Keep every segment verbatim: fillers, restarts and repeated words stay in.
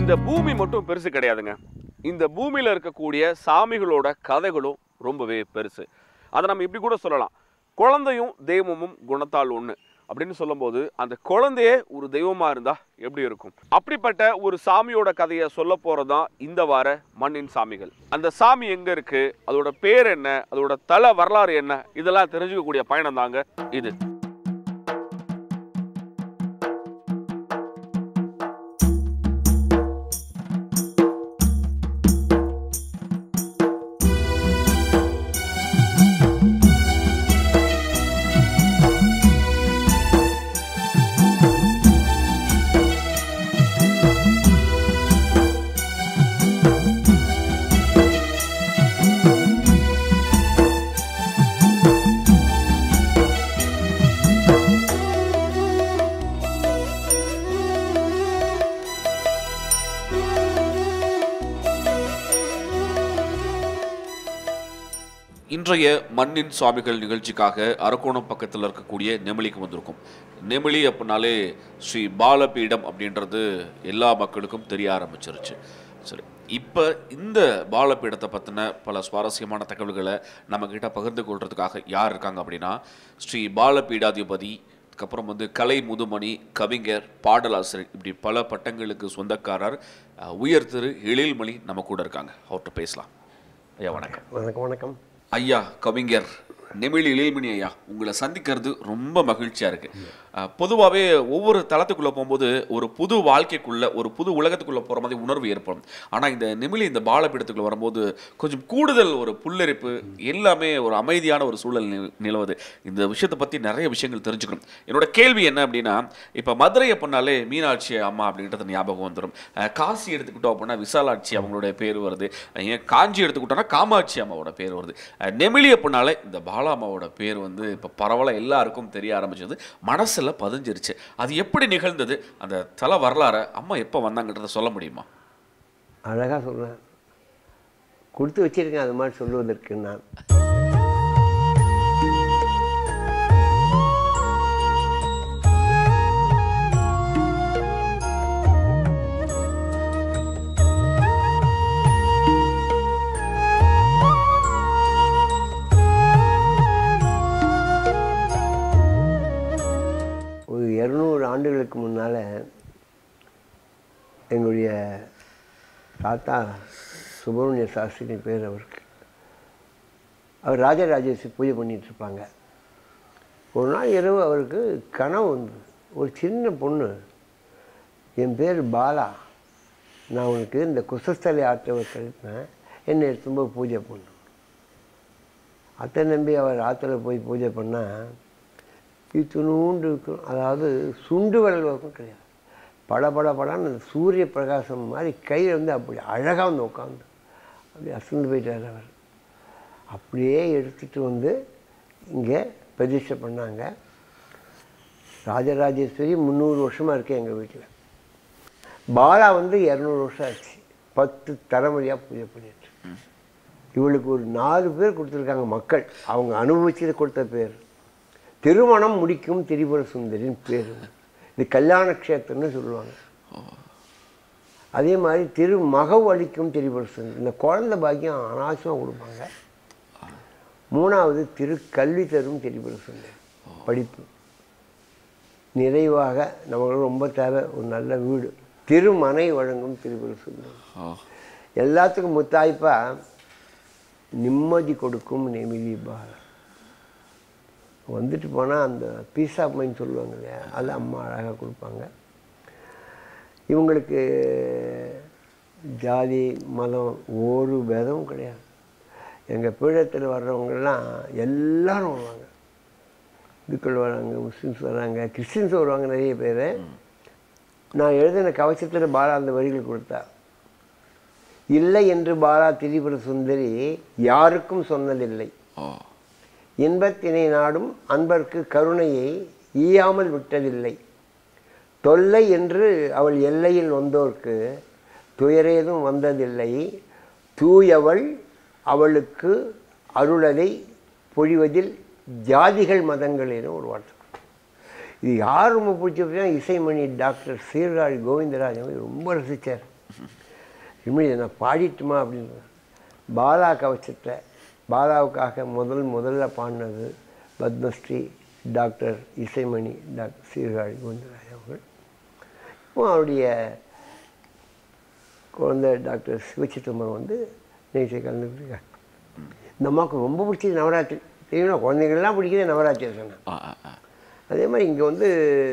இந்த பூமி மட்டும் பெருசு கிடையாதுங்க. இந்த பூமியில இருக்கக்கூடிய சாமிகளோட கதைகளும் ரொம்பவே பெருசு. அதை நம்ம இப்படி கூட சொல்லலாம், குழந்தையும் தெய்வமும் குணத்தால் ஒன்று அப்படின்னு சொல்லும்போது அந்த குழந்தையே ஒரு தெய்வமா இருந்தா எப்படி இருக்கும்? அப்படிப்பட்ட ஒரு சாமியோட கதையை சொல்ல போறதுதான் இந்த வார மண்ணின் சாமிகள். அந்த சாமி எங்க இருக்கு, அதோட பேர் என்ன, அதோட தல வரலாறு என்ன, இதெல்லாம் தெரிஞ்சுக்கக்கூடிய பயணம் தாங்க இது. இன்றைய மண்ணின் சுவாமிகள் நிகழ்ச்சிக்காக அரக்கோணம் பக்கத்தில் இருக்கக்கூடிய நெமிலிக்கு வந்திருக்கும். நெமிலி அப்படின்னாலே ஸ்ரீ பாலபீடம் அப்படின்றது எல்லா மக்களுக்கும் தெரிய ஆரம்பிச்சிருச்சு. சரி, இப்போ இந்த பாலபீடத்தை பற்றின பல சுவாரஸ்யமான தகவல்களை நம்மக்கிட்ட பகிர்ந்து கொள்றதுக்காக யார் இருக்காங்க அப்படின்னா, ஸ்ரீ பாலபீடாதிபதி, அதுக்கப்புறம் வந்து கலை முதுமணி, கவிஞர், பாடலாசிரியர், இப்படி பல பட்டங்களுக்கு சொந்தக்காரர் உயர் திரு எழில்மணி நம்ம கூட இருக்காங்க. அவர்கிட்ட பேசலாம். ஐயா வணக்கம். வணக்கம். வணக்கம் ஐயா. கவிஞர் நெமிலி எழில்மணி ஐயா, உங்களை சந்திக்கிறது ரொம்ப மகிழ்ச்சியாக இருக்குது. பொதுவாகவே ஒவ்வொரு தளத்துக்குள்ளே போகும்போது ஒரு புது வாழ்க்கைக்குள்ளே, ஒரு புது உலகத்துக்குள்ளே போகிற மாதிரி உணர்வு ஏற்படும். ஆனால் இந்த நெமிலி இந்த பாலபீடத்துக்குள்ளே வரும்போது கொஞ்சம் கூடுதல் ஒரு புல்லரிப்பு, எல்லாமே ஒரு அமைதியான ஒரு சூழல் நிலவுது. இந்த விஷயத்தை பற்றி நிறைய விஷயங்கள் தெரிஞ்சுக்கணும். என்னோட கேள்வி என்ன அப்படின்னா, இப்போ மதுரை அப்படின்னாலே மீனாட்சி அம்மா அப்படின்றது ஞாபகம் வந்துடும். காசி எடுத்துக்கிட்டோம் அப்படின்னா விசாலாட்சி அவங்களுடைய பேர் வருது. ஏன் காஞ்சி எடுத்துக்கிட்டோம்னா காமாட்சி அம்மாவோட பேர் வருது. நெமிலி அப்படின்னாலே இந்த பாலாமாவோட பேர் வந்து இப்போ பரவலாக எல்லாருக்கும் தெரிய ஆரம்பிச்சது, மனசில் பதிஞ்சிருச்சு. அது எப்படி நிகழ்ந்தது, அந்த தல வரலாறு அம்மா எப்போ வந்தாங்கன்றத சொல்ல முடியுமா? அழகாக சொல்றேன், கொடுத்து வச்சிருக்கேன் அது மாதிரி சொல்லுவதற்கு. நான் இருநூறு ஆண்டுகளுக்கு முன்னால் எங்களுடைய தாத்தா சுப்பிரமணிய சாஸ்திரி பேர் அவருக்கு. அவர் ராஜராஜேஸ்வரி பூஜை பண்ணிகிட்ருப்பாங்க. ஒரு நாள் இரவு அவருக்கு கனவு வந்து, ஒரு சின்ன பொண்ணு, என் பேர் பாலா, நான் உனக்கு இந்த குசஸ்தலை ஆற்றவை கழிப்பேன், என்னை எடுத்தும்போது பூஜை பண்ணு. அத்தை நம்பி அவர் ஆற்றுல போய் பூஜை பண்ணால் இத்துணூண்டு இருக்கும். அதாவது சுண்டு விரல் வரைக்கும் கிடையாது, பட பட படான்னு அந்த சூரிய பிரகாசம் மாதிரி கையில் வந்து அப்படி அழகாக வந்து உட்காந்து அப்படி அசந்து போயிட்டார் அவர். அப்படியே எடுத்துகிட்டு வந்து இங்கே பிரதிஷ்டை பண்ணாங்க. ராஜராஜேஸ்வரி முந்நூறு வருஷமாக இருக்குது எங்கள் வீட்டில். பாலா வந்து இரநூறு வருஷம் ஆச்சு, பத்து தலைமுறையாக பூஜை பண்ணிட்டு. இவளுக்கு ஒரு நாலு பேர் கொடுத்துருக்காங்க மக்கள், அவங்க அனுபவிச்சதை கொடுத்த பேர். திருமணம் முடிக்கும் திரிபுர சுந்தரின் பேர். இது கல்யாண க்ஷேத்திரம்னு சொல்லுவாங்க. அதே மாதிரி திருமகவு அளிக்கும் திரிபுர சுந்தரி, இந்த குழந்தை பாக்கியம் அனாவசியமாக கொடுப்பாங்க. மூணாவது திரு கல்வி தரும் திரிபுர சுந்தரி, படிப்பு நிறைவாக நமக்கு ரொம்ப தேவை ஒரு நல்ல வீடு. திருமனை வழங்கும் திரிபுர சுந்தரி, எல்லாத்துக்கும் முத்தாய்ப்பா நிம்மதி கொடுக்கும் நெமிலி பாலா. வந்துட்டு போனால் அந்த பீஸ் ஆஃப் மைண்ட் சொல்லுவாங்க இல்லையா, அது அம்மா அழகாக கொடுப்பாங்க. இவங்களுக்கு ஜாதி மதம் ஒரு பேதமும் கிடையாது. எங்கள் பீடத்தில் வர்றவங்கெல்லாம் எல்லோரும் வருவாங்க. இந்துக்கள் வராங்க, முஸ்லீம்ஸ் வராங்க, கிறிஸ்டின்ஸ் வருவாங்க நிறைய பேர். நான் எழுதின கவசத்தில் பாலா அந்த வரிகள் கொடுத்தா, இல்லை என்று பாலா திரிபுர சுந்தரி யாருக்கும் சொன்னதில்லை, இன்பத்தினை நாடும் அன்பர்க்கு கருணையை ஈயாமல் விட்டதில்லை, தொல்லை என்று அவள் எல்லையில் வந்தோர்க்கு துயரேதும் வந்ததில்லை, தூயவள் அவளுக்கு அருளதை பொழிவதில் ஜாதிகள் மதங்களிலும் ஒரு வார்த்தை. இது யார் ரொம்ப பிடிச்ச இசைமணி டாக்டர் சீர்காழி கோவிந்தராஜ் ரொம்ப ரசித்தார். இனிமேல் இதை நான் பாடிட்டுமா அப்படின்னு. பாலா கவச்சத்தை பாலாவுக்காக முதல் முதல்ல பாடினது பத்மஸ்ரீ டாக்டர் இசைமணி டாக்டர் சீர்காழி கோவிந்தராஜ் அவர்கள். இப்போ அவருடைய குழந்தை டாக்டர் சிவச்சிதம்பரம் வந்து நேற்று கலந்துக்கிட்டு இந்த அம்மாவுக்கு ரொம்ப பிடிச்சது நவராத்திரி. தெரியுமா, குழந்தைங்கள்லாம் பிடிக்கிறது நவராத்திரி சொன்னேன். அதே மாதிரி இங்கே வந்து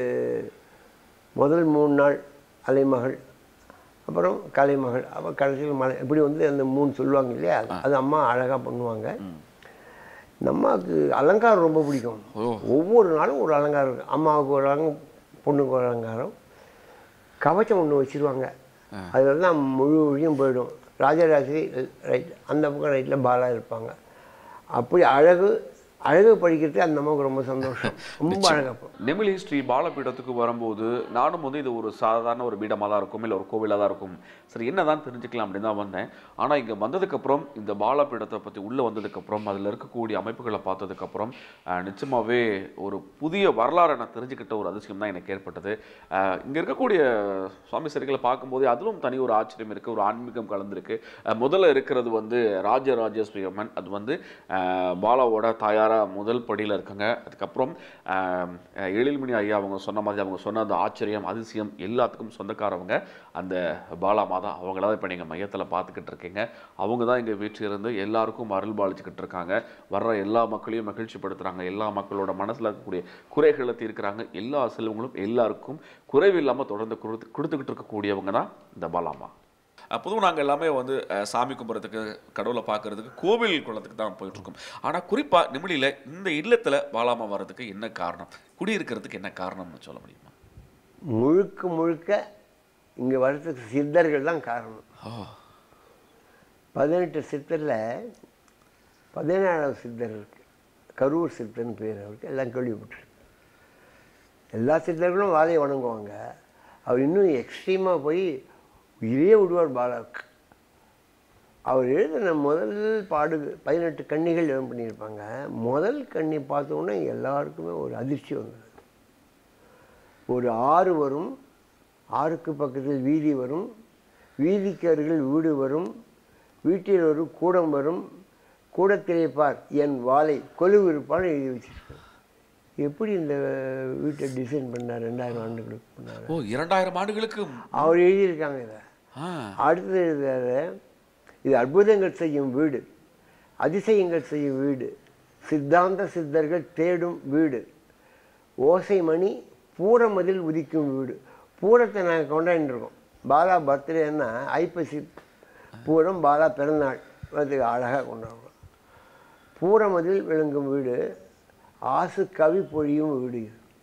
முதல் மூணு நாள் அலைமகள், அப்புறம் கலைமகள், அப்புறம் கடைசியில் மலை, இப்படி வந்து அந்த மூணு சொல்லுவாங்க இல்லையா, அது அம்மா அழகாக பண்ணுவாங்க. இந்த அம்மாவுக்கு அலங்காரம் ரொம்ப பிடிக்கும். ஒவ்வொரு நாளும் ஒரு அலங்காரம் இருக்குது. அம்மாவுக்கு ஒரு அலங்காரம், பொண்ணுக்கு ஒரு அலங்காரம், கவச்சம் ஒன்று வச்சுருவாங்க. அதில் தான் முழு வழியும் போயிடும். ராஜராஜி ரைட், அந்த பக்கம் ரைட்டில் பாலா இருப்பாங்க. அப்படி அழகு அழகு படிக்கிறது அந்த அம்மாவுக்கு ரொம்ப சந்தோஷம், ரொம்ப அழகாக. நெமிலி ஸ்ரீ பாலபீடத்துக்கு வரும்போது நானும் வந்து இது ஒரு சாதாரண ஒரு பீடமாக தான் இருக்கும், இல்லை ஒரு கோவிலாக தான் இருக்கும், சரி என்ன தான் தெரிஞ்சுக்கலாம் அப்படின்னு தான் வந்தேன். ஆனால் இங்கே வந்ததுக்கப்புறம் இந்த பாலபீடத்தை பற்றி உள்ளே வந்ததுக்கப்புறம் அதில் இருக்கக்கூடிய அமைப்புகளை பார்த்ததுக்கப்புறம் நிச்சயமாகவே ஒரு புதிய வரலாறை நான் தெரிஞ்சுக்கிட்ட ஒரு அதிசயம் தான் எனக்கு ஏற்பட்டது. இங்கே இருக்கக்கூடிய சுவாமி சிலைகளை பார்க்கும்போது அதிலும் தனி ஒரு ஆச்சரியம் இருக்குது, ஒரு ஆன்மீகம் கலந்துருக்கு. முதல்ல இருக்கிறது வந்து ராஜராஜேஸ்வரி அம்மன், அது வந்து பாலாவோட தாயார முதல் படியில் இருக்காங்க. அதுக்கப்புறம் எழில்மணி ஐயா அவங்க சொன்ன மாதிரி அவங்க சொன்ன அந்த ஆச்சரியம் அதிசயம் எல்லாத்துக்கும் சொந்தக்காரவங்க அந்த பாலா மாதா. அவங்கள தான் இப்போ நீங்கள் மையத்தில் பார்த்துக்கிட்டு இருக்கீங்க. அவங்க தான் இங்கே வீட்டிலிருந்து எல்லாருக்கும் அருள் பாலிச்சுக்கிட்டு இருக்காங்க. வர்ற எல்லா மக்களையும் மகிழ்ச்சிப்படுத்துகிறாங்க, எல்லா மக்களோட மனசில் இருக்கக்கூடிய குறைகளை தீர்க்கிறாங்க. எல்லா செல்வங்களும் எல்லாருக்கும் குறைவில்லாமல் தொடர்ந்து கொடுத்து கொடுத்துக்கிட்டு இருக்கக்கூடியவங்க தான் இந்த பாலாமா. பொதுவாக நாங்கள் எல்லாமே வந்து சாமி கும்பிட்றதுக்கு, கடவுளை பார்க்கறதுக்கு கோவில் குளத்துக்கு தான் போயிட்டுருக்கோம். ஆனால் குறிப்பாக நெமிலியில் இந்த இல்லத்தில் பாலாமா வர்றதுக்கு என்ன காரணம், குடியிருக்கிறதுக்கு என்ன காரணம்னு சொல்ல முடியுமா? முழுக்க முழுக்க இங்கே வர்றதுக்கு சித்தர்கள் தான் காரணம். பதினெட்டு சித்தரில் பதினேழாவது சித்தர் இருக்கு, கரூர் சித்தர்னு பேர் அவருக்கு, எல்லாம் கேள்விப்பட்டிருக்கு. எல்லா சித்தர்களும் வாழையை வணங்குவாங்க. அவர் இன்னும் எக்ஸ்ட்ரீமாக போய் உயிரே விடுவார் பாலாவுக்கு. அவர் எழுதின முதல் பாடு பதினெட்டு கன்னிகள் எழுத பண்ணியிருப்பாங்க. முதல் கண்ணி பார்த்தோன்னே எல்லாருக்குமே ஒரு அதிர்ச்சி வந்தது. ஒரு ஆறு வரும், ஆறுக்கு பக்கத்தில் வீதி வரும், வீதிக்கு அருகில் வீடு வரும், வீட்டில் ஒரு கூடம் வரும், கூடத்திலே பார் என் வாளை கொலுவிருப்பான்னு எழுதி வச்சிருக்காங்க. எப்படி இந்த வீட்டை டிசைன் பண்ணார்? ரெண்டாயிரம் ஆண்டுகளுக்கு பண்ணார். ஓ, இரண்டாயிரம் ஆண்டுகளுக்கு அவர் எழுதியிருக்காங்க. இதை அடுத்தது எழுதுறாரு, இது அற்புதங்கள் செய்யும் வீடு, அதிசயங்கள் செய்யும் வீடு, சித்தாந்த சித்தர்கள் தேடும் வீடு, ஓசைமணி பூரமதில் உதிக்கும் வீடு. பூரத்தை நாங்கள் கொண்டாடிருக்கோம். பாலா பர்த்டேன்னா ஐப்பசி பூரம், பாலா பிறந்தநாள், அதுக்கு அழகாக கொண்டாடுறோம். பூரமதில் விளங்கும் வீடு, ஆசு கவி பொழியும் வீடு.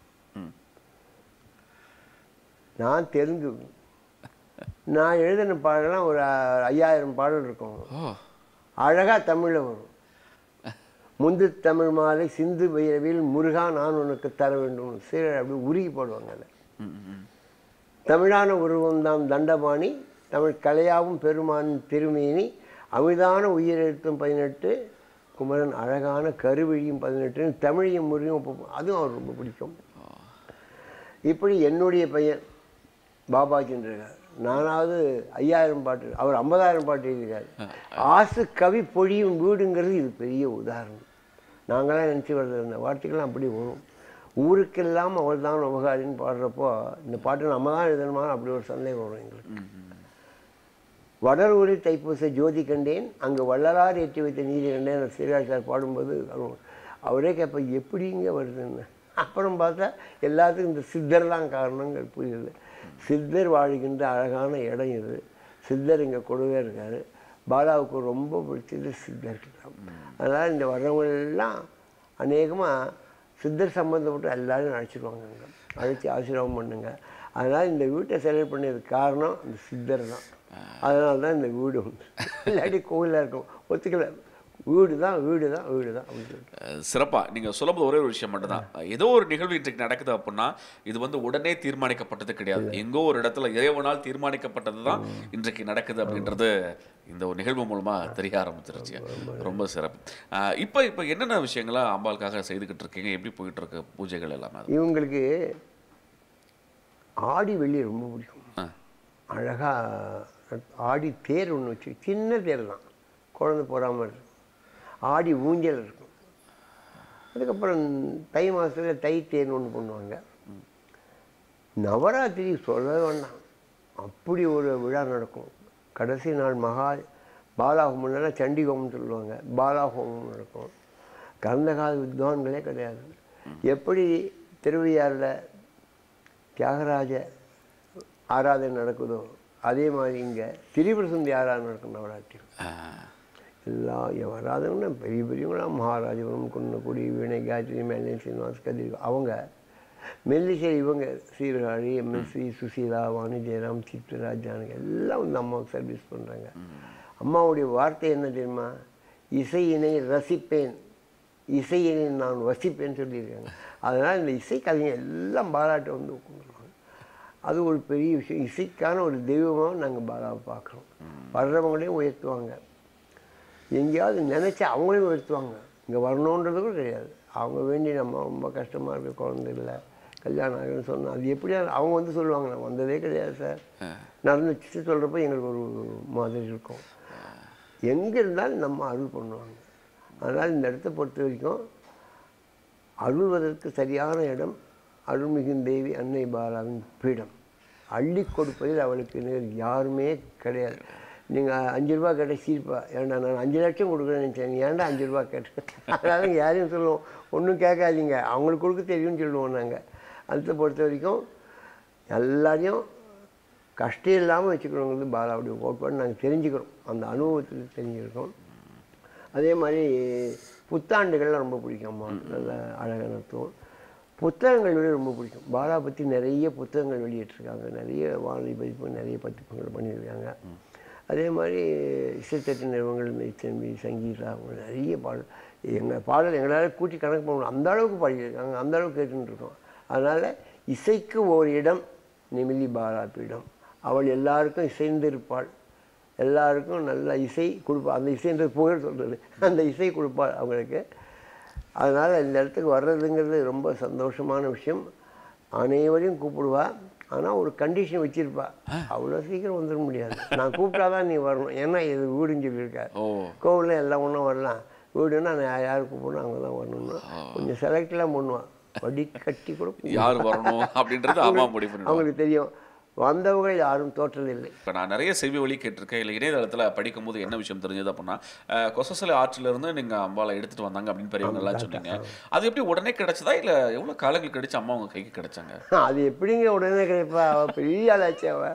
நான் தெலுங்கு, நான் எழுதின பாடலாம் ஒரு ஐயாயிரம் பாடல் இருக்கும். அழகாக தமிழில் வரும். முந்து தமிழ் மாலை சிந்து பைரவில் முருகா நான் உனக்கு தர வேண்டும், சீரழ அப்படி உருகி பாடுவாங்க. அதை தமிழான உருவம்தான் தண்டபாணி, தமிழ் கலையாவும் பெருமானின் திருமேனி, அமிதான உயிரெழுத்தும் பதினெட்டு, குமரன் அழகான கருவிழியும் பதினெட்டு, தமிழையும் முருகையும், அதுவும் அவர் ரொம்ப பிடிக்கும். இப்படி என்னுடைய பையன் பாபாஜின்றார், நானாவது ஐயாயிரம் பாட்டு, அவர் ஐம்பதாயிரம் பாட்டு எழுதியிருக்காரு. ஆசு கவி பொழியும் வீடுங்கிறது இது பெரிய உதாரணம். நாங்களாம் நினச்சி வர்றது இந்த வார்த்தைகள்லாம் அப்படி வரும். ஊருக்கெல்லாம் அவள் தான் உபகாரின்னு பாடுறப்போ இந்த பாட்டு நம்ம தான் எழுதணுமா அப்படி ஒரு சந்தேகம் வரும் எங்களுக்கு. வடர் ஊரில் தைப்பூச ஜோதி கண்டேன், அங்கே வள்ளலார் ஏற்றி வைத்த நீதி கண்டேன் சீராஜார் பாடும்போது அவரே கேட்ப எப்படிங்க வருதுன்னு. அப்புறம் பார்த்தா எல்லாத்துக்கும் இந்த சித்தர் தான் காரணங்கள் புரியுது. சித்தர் வாழ்கின்ற அழகான இடம் இது. சித்தர் இங்கே கொடுவே இருக்கார். பாலாவுக்கு ரொம்ப பிடிச்சது சித்தர்கள் தான். அதனால் இந்த வர்றவங்களெல்லாம் அநேகமாக சித்தர் சம்மந்தப்பட்டு எல்லோரும் அழைச்சிடுவாங்க, அங்கே அழைச்சி ஆசீர்வாதம் பண்ணுங்க. அதனால் இந்த வீட்டை செலக்ட் பண்ணதுக்கு காரணம் இந்த சித்தர் தான். அதனால தான் இந்த வீடு உண்டு, இல்லாட்டி கோவிலாக இருக்கும் ஒத்துக்கல. வீடு தான் வீடு தான் வீடு தான் அப்படின்னு சொல்லிட்டு சிறப்பாக நீங்கள் சொல்லும்போது ஒரே ஒரு விஷயம் மட்டும்தான், ஏதோ ஒரு நிகழ்வு இன்றைக்கு நடக்குது அப்படின்னா இது வந்து உடனே தீர்மானிக்கப்பட்டது கிடையாது. எங்கோ ஒரு இடத்துல இறைவனால் தீர்மானிக்கப்பட்டது தான் இன்றைக்கு நடக்குது அப்படின்றது இந்த ஒரு நிகழ்வு மூலமாக தெரிய ஆரம்பிச்சிருச்சு. ரொம்ப சிறப்பு. இப்போ இப்போ என்னென்ன விஷயங்களா அம்பாளுக்காக செய்துக்கிட்டு இருக்கீங்க, எப்படி போயிட்டு இருக்கு பூஜைகள் எல்லாமே? இவங்களுக்கு ஆடி வெள்ளி ரொம்ப பிடிக்கும். அழகாக ஆடி தேர் ஒன்று வச்சு, சின்ன தேர் தான், குழந்தை போகாமல் இருக்கும். ஆடி ஊஞ்சல் இருக்கும். அதுக்கப்புறம் தை மாதத்தில் தை தேர்னு ஒன்று பண்ணுவாங்க. நவராத்திரி சொல்ல வேண்டாம், அப்படி ஒரு விழா நடக்கும். கடைசி நாள் மகா பாலாஹோமம்னா சண்டி ஹோமம்னு சொல்லுவாங்க, பாலாஹோமம் நடக்கும். கடந்த கால வித்வான்களே கிடையாது. எப்படி திருவையாறில் தியாகராஜ ஆராதனை நடக்குதோ அதே மாதிரி இங்கே திரிபுர சுந்தரி ஆராதனை நடக்கும் நவராத்திரி. எல்லா ஆராதனைன்னா பெரிய பெரியவங்களாம் மகாராஜபுரம், குன்னக்குடி, வீணை, காயத்ரி, மேலே சீனிவாஸ், கதிர், அவங்க மெல்லிசை இவங்க சீர்காழி, எம்எஸ்சி, சுசீலா, வாணி ஜெயராம், சித்ரராஜ், ஜானகி எல்லாம் வந்து அம்மாவுக்கு சர்வீஸ் பண்ணுறாங்க. அம்மாவுடைய வார்த்தை என்ன தெரியுமா? இசையினை ரசிப்பேன், இசையினை நான் வசிப்பேன்னு சொல்லியிருக்காங்க. அதனால் இந்த இசை கலைஞர் எல்லாம் பாராட்டை வந்து உட்காந்துருவாங்க. அது ஒரு பெரிய விஷயம். இசைக்கான ஒரு தெய்வமாக நாங்கள் பாலாவை பார்க்குறோம். வர்றவங்களையும் உயர்த்துவாங்க, எங்கேயாவது நினச்சா அவங்களையும் உயர்த்துவாங்க. இங்கே வரணுன்றது கூட கிடையாது. அவங்க வேண்டி நம்ம ரொம்ப கஷ்டமாக இருக்குது, குழந்தை இல்லை, கல்யாணம் ஆகுன்னு சொன்னால் அது எப்படியா அவங்க வந்து சொல்லுவாங்க, நான் வந்ததே கிடையாது சார், நடந்துச்சு சொல்கிறப்ப எங்களுக்கு ஒரு மாதிரி இருக்கும். எங்கே இருந்தாலும் நம்ம அருள் பண்ணுவாங்க. அதனால் இந்த இடத்த பொறுத்த வரைக்கும் அருள்வதற்கு சரியான இடம் அருள்மிகு தேவி அன்னை பாலாவின் பீடம். அள்ளி கொடுப்பதில் அவளுக்கு நேர் யாருமே கிடையாது. நீங்கள் அஞ்சு ரூபா கேட்ட சீர்ப்பா, ஏன்டா நான் அஞ்சு லட்சம் கொடுக்குறேன்னு நினச்சேன், ஏன்டா அஞ்சு ரூபா கேட்டேன். அதனால யாரையும் சொல்லுவோம், ஒன்றும் கேட்காதீங்க, அவங்களுக்கு கொடுக்க தெரியும்னு சொல்லுவோம். நாங்கள் அதை பொறுத்த வரைக்கும் எல்லாரையும் கஷ்டம் இல்லாமல் வச்சுக்கிறவங்களுக்கு பாலாவுடைய கோட்பாடு நாங்கள் தெரிஞ்சுக்கிறோம், அந்த அனுபவத்தில் தெரிஞ்சுருக்கோம். அதே மாதிரி புத்தாண்டுகள்லாம் ரொம்ப பிடிக்கும். அம்மா நல்ல அழகாக நடத்துவோம். புத்தகங்கள் வெளியே ரொம்ப பிடிக்கும். பாலா பற்றி நிறைய புத்தகங்கள் வெளியிட்டிருக்காங்க, நிறைய வானொலி பதிப்பு, நிறைய பதிப்புகள் பண்ணியிருக்காங்க. அதே மாதிரி இசைத்தட்டு நிறுவனங்கள் இத்தம்பி, சங்கீதா, அவங்க நிறைய பாடல், எங்கள் பாடல் எங்களால் கூட்டி கணக்கு பண்ணணும், அந்த அளவுக்கு பாடியிருக்காங்க, அந்த அளவுக்கு கேட்டுருக்கோம். அதனால் இசைக்கு ஒரு இடம் நெமிலி பாலா பீடம். அவள் எல்லாருக்கும் இசைந்திருப்பாள், எல்லாருக்கும் நல்ல இசை கொடுப்பாள். அந்த இசைன்றது புகழ் சொல்கிறது, அந்த இசை கொடுப்பாள் அவங்களுக்கு. அதனால் இந்த இடத்துக்கு வர்றதுங்கிறது ரொம்ப சந்தோஷமான விஷயம். அனைவரையும் கூப்பிடுவா, ஆனால் ஒரு கண்டிஷன் வச்சுருப்பா, அவ்வளோ சீக்கிரம் வந்துட முடியாது, நான் கூப்பிட்டாதான் நீ வரணும், ஏன்னா இது வீடுன்னு சொல்லியிருக்காரு. கோவிலில் எல்லாம் ஒன்றும் வரலாம், வீடுன்னா நான் யார் கூப்பிடணும் அங்கே தான் வரணும்னா கொஞ்சம் செலக்ட்லாம் பண்ணுவான், வடி கட்டி கூட யார் வரணும் அப்படின்றது அம்மா முடிவு பண்ணுவாங்க. அவங்களுக்கு தெரியும், வந்தவங்க யாரும் தோற்றதில்லை. இப்போ நான் நிறைய செய்தி வழி கேட்டிருக்கேன், இல்லை இணையதளத்தில் படிக்கும்போது என்ன விஷயம் தெரிஞ்சது அப்படின்னா, கொசசலை ஆற்றிலிருந்து நீங்கள் அம்பாவை எடுத்துகிட்டு வந்தாங்க அப்படின்னு பெரியவங்க எல்லாம் சொன்னீங்க. அது எப்படி உடனே கிடைச்சதா, இல்லை எவ்வளோ காலங்கள் கிடைச்சி அம்மா அவங்க கைக்கு கிடைச்சாங்க? அது எப்படிங்க உடனே கிடைப்பா, அவள் பெரிய ஆளாச்சு. அவள்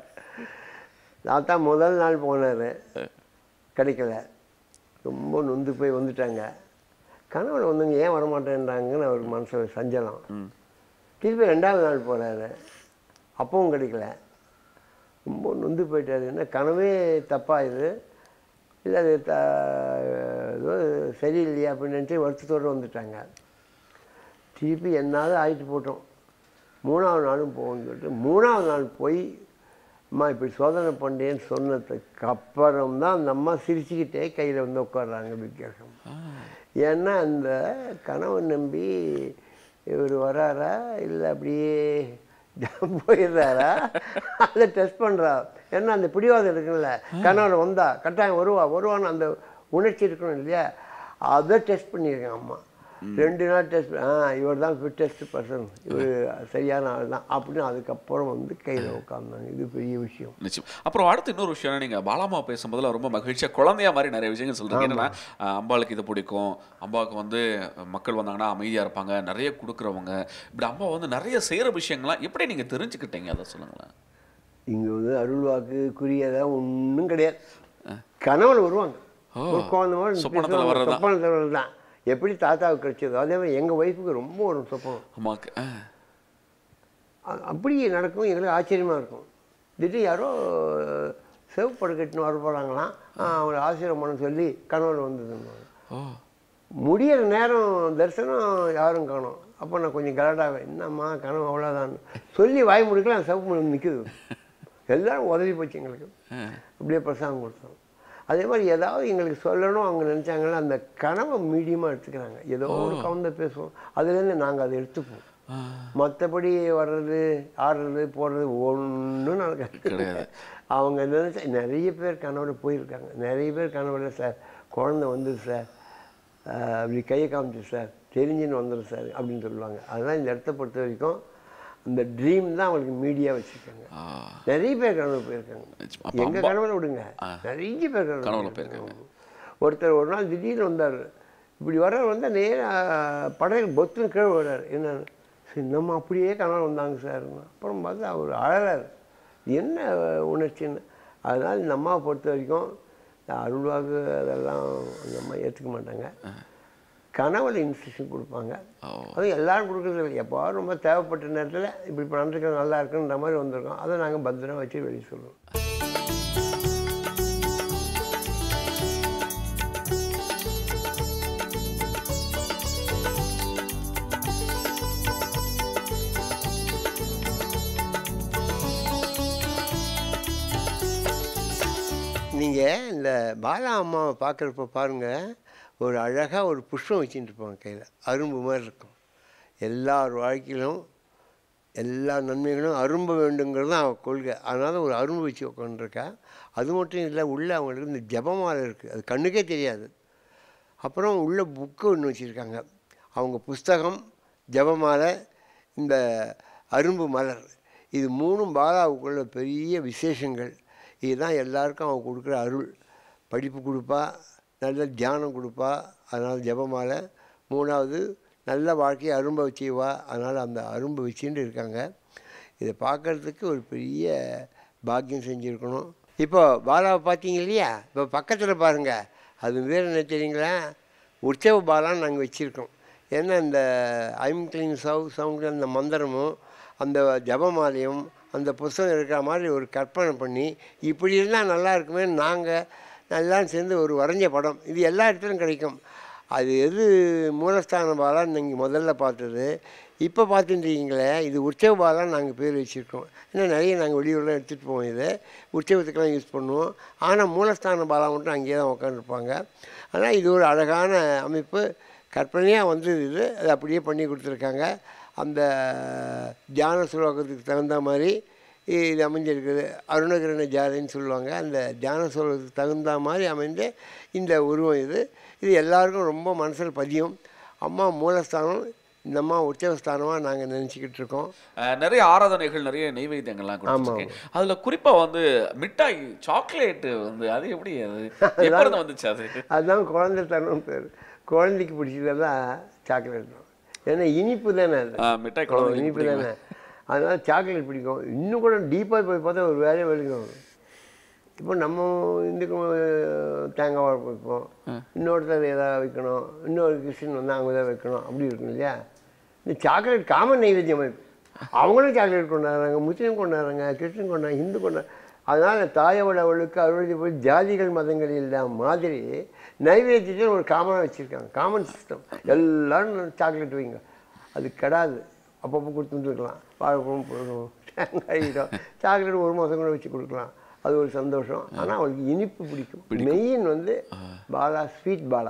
தாத்தா முதல் நாள் போனார், கிடைக்கல, ரொம்ப நொந்து போய் வந்துட்டாங்க. கணவன் வந்துங்க ஏன் வரமாட்டேன்றாங்கன்னு அவருக்கு மனசில் சஞ்சலம். திருப்பி ரெண்டாவது நாள் போகிறாரு, அப்பவும் கிடைக்கல, ரொம்ப நொந்து போயிட்டாரு. என்ன கனவே தப்பாகுது, இல்லை அது த ஏதோ சரியில்லையா அப்படின்னு நினச்சி வருத்தத்தோடு வந்துட்டாங்க. திருப்பி என்னாவது ஆகிட்டு போட்டோம். மூணாவது நாளும் போகணும்னு சொல்லிட்டு மூணாவது நாள் போய் அம்மா இப்படி சோதனை பண்ணேன்னு சொன்னதுக்கு அப்புறம் தான் அந்த அம்மா சிரிச்சுக்கிட்டே கையில் வந்து உட்காடுறாங்க விக்கிரகம். ஏன்னா அந்த கணவன் நம்பி இவர் வராரா இல்லை அப்படியே போயிடுறாரா அதை டெஸ்ட் பண்ணுறா. ஏன்னா அந்த பிடிவாதம் இருக்குல்ல, கணவன் வந்தா கட்டாயம் வருவா வருவான்னு அந்த உணர்ச்சி இருக்கணும் இல்லையா, அதை டெஸ்ட் பண்ணியிருக்கேன் அம்மா. ரெண்டு நாள் டெஸ்ட், ஆ இவர் தான் ஃபிட்டஸ்ட் பர்சன், இவர் சரியான ஆள் தான் அப்படின்னு அதுக்கப்புறம் வந்து கையில் உட்காந்தாங்க. இது பெரிய விஷயம். நிச்சயம். அப்புறம் அடுத்து இன்னொரு விஷயம், நீங்கள் பாலாமா பேசும்போதுல ரொம்ப மகிழ்ச்சியாக குழந்தையா மாதிரி நிறைய விஷயங்கள் சொல்கிறீங்க. என்னன்னா அம்பாளுக்கு இது பிடிக்கும், அம்பாவுக்கு வந்து மக்கள் வந்தாங்கன்னா அமைதியாக இருப்பாங்க, நிறைய கொடுக்குறவங்க, இப்படி அம்மா வந்து நிறைய செய்கிற விஷயங்கள்லாம் எப்படி நீங்கள் தெரிஞ்சுக்கிட்டீங்க, அதை சொல்லுங்களேன். இங்கே வந்து அருள்வாக்கு குறியதான் ஒன்றும் கிடையாது. கணவன் வருவாங்க, சொப்பனத்தில் வர்றது தான் எப்படி தாத்தாவுக்கு கிடைச்சதோ அதே மாதிரி எங்கள் ஒய்ஃபுக்கு ரொம்ப ஒரு சொப்பனம் அம்மாவுக்கு அப்படி நடக்கும். எங்களுக்கு ஆச்சரியமாக இருக்கும். திடீர் யாரோ செவப்படுக்கட்டுன்னு வர போகிறாங்களாம், அவங்களை ஆசீர்வாதம் பண்ண சொல்லி கணவன் வந்ததுன்னு முடியிற நேரம் தரிசனம் யாரும் காணும். அப்போ நான் கொஞ்சம் கலடாவேன், என்னம்மா கனவு அவ்வளோதான் சொல்லி வாய் முடிக்கலாம், அந்த செவப்பு மணி நிற்குது, எல்லோரும் உதவி போச்சு எங்களுக்கு. அப்படியே பிரசாதம் கொடுத்தோம். அதே மாதிரி ஏதாவது எங்களுக்கு சொல்லணும் அவங்க நினச்சாங்கன்னா அந்த கனவை மீடியமாக எடுத்துக்கிறாங்க. ஏதோ ஒரு கவுந்த பேசுவோம், அதுலேருந்து நாங்கள் அதை எடுத்துப்போம். மற்றபடி வர்றது ஆடுறது போடுறது ஒன்றும் நடக்காது கிடையாது. அவங்க நினைச்ச நிறைய பேர் கனவுல போயிருக்காங்க. நிறைய பேர் கனவுல சார் குழந்தை வந்துது சார், அப்படி கையை காமிச்சு சார் தெரிஞ்சுன்னு வந்துடும் சார் அப்படின்னு சொல்லுவாங்க. அதனால் இந்த இடத்த பொறுத்த வரைக்கும் அந்த ட்ரீம் தான் அவங்களுக்கு மீடியா வச்சுருக்காங்க. நிறைய பேர் கனவுல போயிருக்காங்க. எங்கள் கனவுல விடுங்க, நிறைய பேர் கனவுல போயிருக்காங்க. ஒருத்தர் ஒரு நாள் திடீர்னு வந்தார். இப்படி வர்ற வந்தால் நேராக படையில் பொத்துன்னு கீழே வர்றார். என்னன்னு நம்ம அப்படியே கனவு வந்தாங்க சார். அப்புறம் பார்த்தா அவர் அழறார். என்ன உணர்ச்சின்னு. அதனால் இந்த அம்மாவை பொறுத்த வரைக்கும் இந்த அருள்வாக்கு அதெல்லாம் அந்த அம்மா ஏற்றுக்க மாட்டாங்க. கனவுல இன்ஸ்ட்ரக்ஷன் கொடுப்பாங்க. அதுவும் எல்லோரும் கொடுக்குறது இல்லை. எப்போ ரொம்ப தேவைப்பட்ட நேரத்தில் இப்படி பண்ணுறதுக்கு நல்லா இருக்குன்ற மாதிரி வந்திருக்கோம். அதை நாங்கள் பத்திரம் வச்சு வெளியே சொல்லுவோம். நீங்கள் இந்த பாலா அம்மாவை பார்க்குறப்ப பாருங்கள், ஒரு அழகாக ஒரு புஷ்பம் வச்சுட்டு இருப்பாங்க கையில், அரும்பு மாதிரி இருக்கும். எல்லார் வாழ்க்கையிலும் எல்லா நன்மைகளும் அரும்ப வேண்டுங்கிறது தான் அவள் கொள்கை. அதனால் ஒரு அரும்பு வச்சு உட்காந்துருக்கா. அது மட்டும் இல்லை, உள்ளே அவங்களுக்கு இந்த ஜபமாலை இருக்குது, அது கண்ணுக்கே தெரியாது. அப்புறம் உள்ள புக்கு ஒன்று வச்சுருக்காங்க. அவங்க புஸ்தகம், ஜபமாலை, இந்த அரும்பு மலர், இது மூணும் பாலாவுக்குள்ள பெரிய விசேஷங்கள். இதுதான் எல்லாருக்கும் அவன் கொடுக்குற அருள். படிப்பு கொடுப்பா, நல்ல தியானம் கொடுப்பா, அதனால் ஜபமாலை. மூணாவது நல்ல வாழ்க்கையை அரும்பை வச்சுவா, அதனால் அந்த அரும்பு வச்சுட்டு இருக்காங்க. இதை பார்க்குறதுக்கு ஒரு பெரிய பாக்கியம் செஞ்சுருக்கணும். இப்போ பாலாவை பார்த்தீங்க இல்லையா, இப்போ பக்கத்தில் பாருங்கள், அது வேறு என்ன தெரியுங்களா, உற்சவ பாலான்னு நாங்கள் வச்சுருக்கோம். ஏன்னா இந்த ஐம் கிளீன் சவு சவுண்டு அந்த மந்திரமும் அந்த ஜபமாலையும் அந்த புஸ்தகம் இருக்கிற மாதிரி ஒரு கற்பனை பண்ணி இப்படி இருந்தால் நல்லா இருக்குமே நாங்கள் எல்லாம் சேர்ந்து ஒரு வரைஞ்ச படம். இது எல்லா இடத்துலையும் கிடைக்கும். அது எது மூலஸ்தான பாலான்னு நீங்கள் முதல்ல பார்த்தது. இப்போ பார்த்துட்டீங்களே, இது உற்சவ பாலான்னு நாங்கள் பேர் வச்சுருக்கோம். ஏன்னா நிறைய நாங்கள் வெளியூர்லாம் எடுத்துகிட்டு போவோம். இது உற்சவத்துக்கெல்லாம் யூஸ் பண்ணுவோம். ஆனால் மூலஸ்தான பாலா மட்டும் அங்கேயே தான் உட்காந்துருப்பாங்க. ஆனால் இது ஒரு அழகான அமைப்பு, கற்பனையாக வந்து இது அது அப்படியே பண்ணி கொடுத்துருக்காங்க. அந்த தியான சுலோகத்துக்கு தகுந்த மாதிரி இது அமைஞ்சிருக்குது. அருணகிரண ஜாதைன்னு சொல்லுவாங்க. அந்த தியான சுலோகத்துக்கு தகுந்த மாதிரி அமைந்த இந்த உருவம் இது. இது எல்லாருக்கும் ரொம்ப மனசில் பதியும். அம்மா மூலஸ்தானம், இந்த அம்மா உற்சவஸ்தானமாக நாங்கள் நினச்சிக்கிட்டு இருக்கோம். நிறைய ஆராதனைகள், நிறைய நெய்வேத்தியங்கள்லாம் கொடுத்துருக்கேன். அதில் குறிப்பாக வந்து மிட்டாய், சாக்லேட்டு வந்து அது எப்படி, அது எப்படி வந்துச்சு? அது அதுதான் குழந்தை தரணும் பேர். குழந்தைக்கு பிடிச்சதெல்லாம் சாக்லேட் தான். ஏன்னா இனிப்பு தானே, அது மிட்டாய் இனிப்பு தானே, அதனால் சாக்லேட் பிடிக்கும். இன்னும் கூட டீப்பாக போய் பார்த்தா ஒரு வேலையை வெளிக்கும். இப்போ நம்ம இந்துக்கு தேங்காய் வாழை வைப்போம், இன்னொருத்தர் எதாவது வைக்கணும், இன்னொரு கிறிஸ்டின் வந்து அவங்க தான் வைக்கணும், அப்படி இருக்கும் இல்லையா. இந்த சாக்லேட் காமன் நைவேத்தியம் அமைப்பு. அவங்களும் சாக்லேட் கொண்டாடுறாங்க, முஸ்லீம் கொண்டாடுறாங்க, கிறிஸ்டின் கொண்டாடுறாங்க, ஹிந்து கொண்டாடு. அதனால் தாயவள அவளுக்கு அறுபது போய் ஜாதிகள் மதங்கள் இல்லாத மாதிரி நைவேத்தியத்தில் ஒரு காமனாக வச்சுருக்காங்க. Common system. எல்லோரும் சாக்லேட் வைங்க, அது கெடாது. அப்பப்போ கொடுத்துட்டுருக்கலாம். வாழைப்பழம் போடணும், தேங்காயிடும், சாக்லேட் ஒரு மாதம் கூட வச்சு கொடுக்கலாம். அது ஒரு சந்தோஷம். ஆனால் அவளுக்கு இனிப்பு பிடிக்கும். மெயின் வந்து பாலா ஸ்வீட் பாலா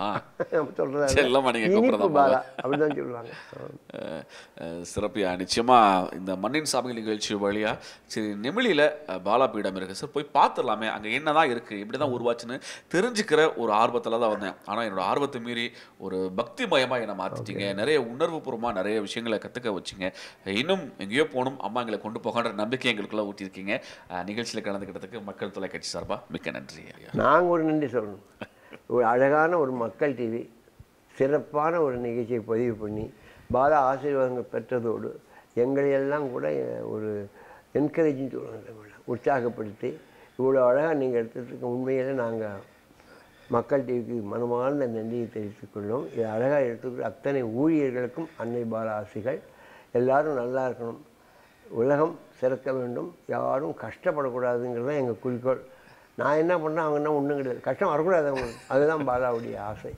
சிறப்பியா. நிச்சயமா இந்த மண்ணின் சாமிகள் நிகழ்ச்சி வழியா சரி நெமிலியில பாலாபீடம் இருக்கு சார், போய் பார்த்துடலாமே, அங்க என்னதான் இருக்கு, இப்படிதான் உருவாச்சுன்னு தெரிஞ்சுக்கிற ஒரு ஆர்வத்துல தான் வந்தேன். ஆனா என்னோட ஆர்வத்தை மீறி ஒரு பக்தி மயமா என்னை மாத்திட்டீங்க. நிறைய உணர்வு பூர்வமா நிறைய விஷயங்களை கத்துக்க வச்சிங்க. இன்னும் எங்கேயோ போகணும், அம்மா எங்களை கொண்டு போகின்ற நம்பிக்கை எங்களுக்குள்ள ஊட்டியிருக்கீங்க. நிகழ்ச்சியில் கலந்துக்கிட்டதுக்கு மக்கள் தொலைக்காட்சி சார்பா மிக்க நன்றி. நாங்கள் ஒரு நன்றி சொல்லணும். ஒரு அழகான ஒரு மக்கள் டிவி சிறப்பான ஒரு நிகழ்ச்சியை பதிவு பண்ணி பாலா ஆசீர்வாதங்கள் பெற்றதோடு எங்களையெல்லாம் கூட ஒரு என்கரேஜிங் சொல்லுவாங்க, உற்சாகப்படுத்தி இவ்வளோ அழகாக நீங்கள் எடுத்துகிட்டு உண்மையிலே நாங்கள் மக்கள் டிவிக்கு மனமார்ந்த நன்றியை தெரிவித்துக் கொள்ளும். இதை அழகாக எடுத்துக்கிட்டு அத்தனை ஊழியர்களுக்கும் அன்னை பாலா ஆசிகள். எல்லோரும் நல்லா இருக்கணும், உலகம் சிறக்க வேண்டும், யாரும் கஷ்டப்படக்கூடாதுங்கிறது தான் எங்கள் குறிக்கோள். நான் என்ன பண்ணேன், அவங்க என்ன ஒன்றும் கிடையாது, கஷ்டம் வரக்கூடாது அவங்களுக்கு. அதுதான் பாலாவுடைய ஆசை.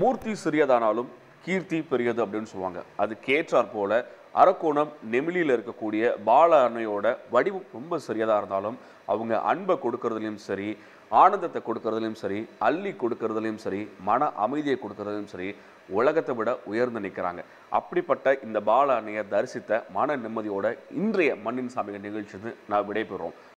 மூர்த்தி சிறியதானாலும் கீர்த்தி பெரியது அப்படின்னு சொல்லுவாங்க. அது கேற்றாற் போல அரக்கோணம் நெமிலியில் இருக்கக்கூடிய பால அன்னையோட வடிவம் ரொம்ப சிறியதாக இருந்தாலும் அவங்க அன்பை கொடுக்கறதுலையும் சரி, ஆனந்தத்தை கொடுக்கறதுலையும் சரி, அள்ளி கொடுக்கறதுலையும் சரி, மன அமைதியை கொடுக்கறதுலையும் சரி, உலகத்தை விட உயர்ந்து நிற்கிறாங்க. அப்படிப்பட்ட இந்த பால அன்னையை தரிசித்த மன நிம்மதியோட இன்றைய மண்ணின் சாமிகள் நிகழ்ச்சி நான் விடைபெறுறோம்.